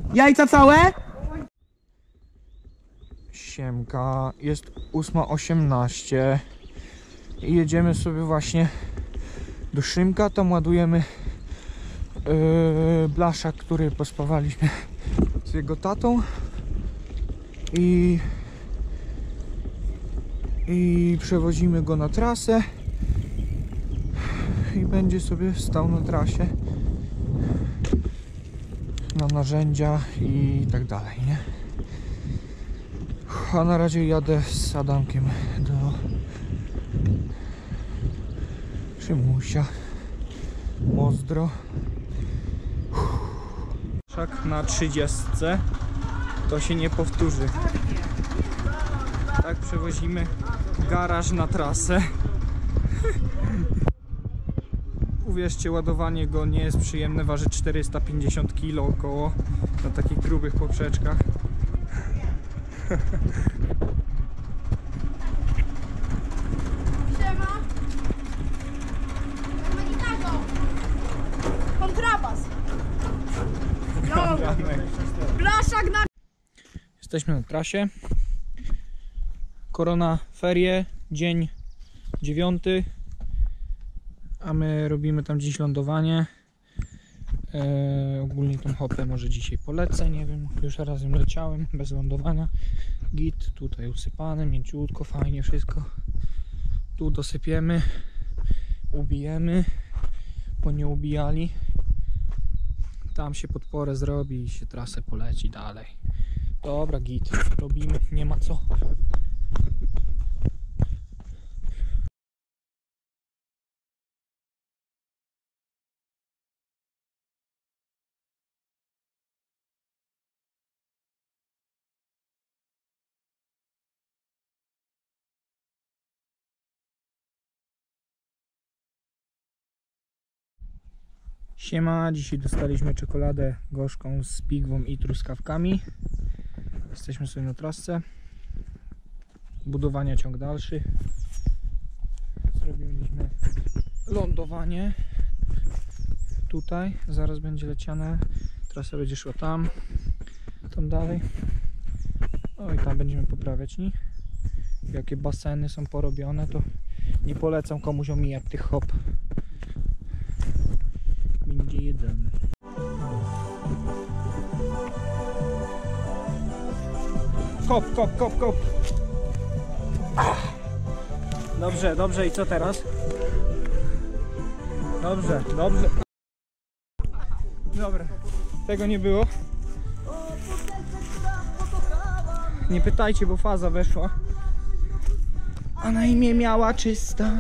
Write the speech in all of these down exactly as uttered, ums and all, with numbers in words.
Jajca całe? Siemka, jest ósma osiemnaście i jedziemy sobie właśnie do Szymka. Tam ładujemy yy, blaszak, który pospawaliśmy z jego tatą i, i przewozimy go na trasę i będzie sobie stał na trasie na narzędzia i tak dalej, nie? A na razie jadę z Adamkiem do Szymusia. Pozdro. Szak na trzydziestce. To się nie powtórzy. Tak przewozimy garaż na trasę. Uwierzcie, ładowanie go nie jest przyjemne. Waży czterysta pięćdziesiąt kilo około na takich grubych poprzeczkach. Siema! Kontrabas! Blaszak na... Jesteśmy na trasie. Korona, ferie, dzień dziewiąty. A my robimy tam dziś lądowanie. Eee, ogólnie tą hopę może dzisiaj polecę, nie wiem, już razem leciałem bez lądowania. Git, tutaj usypane, mięciutko, fajnie wszystko. Tu dosypiemy, ubijemy, bo nie ubijali. Tam się podporę zrobi i się trasę poleci dalej. Dobra, git, robimy, nie ma co. Siema, dzisiaj dostaliśmy czekoladę gorzką z pigwą i truskawkami. Jesteśmy sobie na trasce. Budowania ciąg dalszy. Zrobiliśmy lądowanie tutaj, zaraz będzie leciane. Trasa będzie szła tam, tam dalej. O i tam będziemy poprawiać, nie? Jakie baseny są porobione, to nie polecam komuś omijać tych hop. Będzie jedzony. Kop, kop, kop, kop. Ach. Dobrze, dobrze, i co teraz? Dobrze, dobrze. Dobra, tego nie było. Nie pytajcie, bo faza weszła. A na imię miała czysta.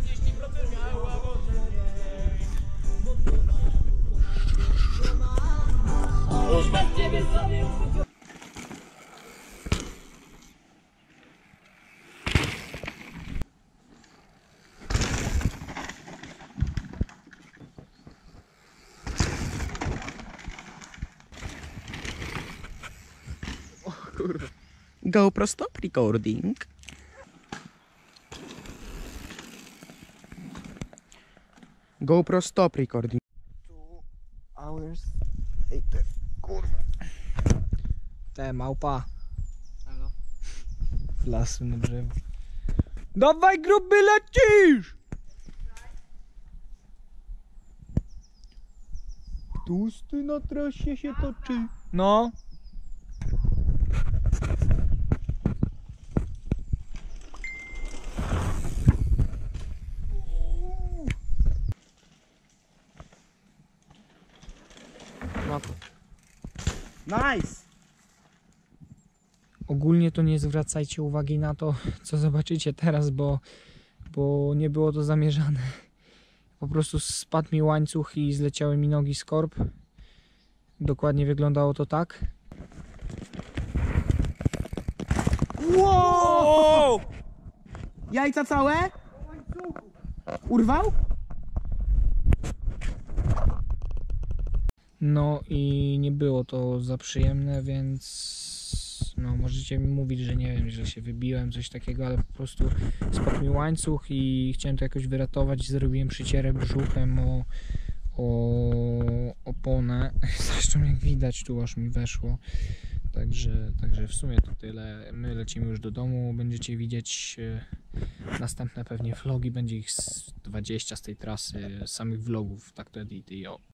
GoPro stop recording. GoPro stop recording. Two hours later. Kurwa. Te małpa. Halo. Wlasły na drzewo. Dawaj gruby, lecisz! Tłusty na trasie się toczy. No. Nice! Ogólnie to nie zwracajcie uwagi na to, co zobaczycie teraz, bo, bo nie było to zamierzane. Po prostu spadł mi łańcuch i zleciały mi nogi z korb. Dokładnie wyglądało to tak. Wow! Jajca całe? Urwał? No i nie było to za przyjemne, więc no możecie mi mówić, że nie wiem, że się wybiłem, coś takiego, ale po prostu spadł mi łańcuch i chciałem to jakoś wyratować. Zrobiłem przycierę brzuchem o, o oponę. Zresztą jak widać tu aż mi weszło. Także, także w sumie to tyle. My lecimy już do domu. Będziecie widzieć e, następne pewnie vlogi. Będzie ich z dwadzieścia z tej trasy, samych vlogów. Tak to edity. O.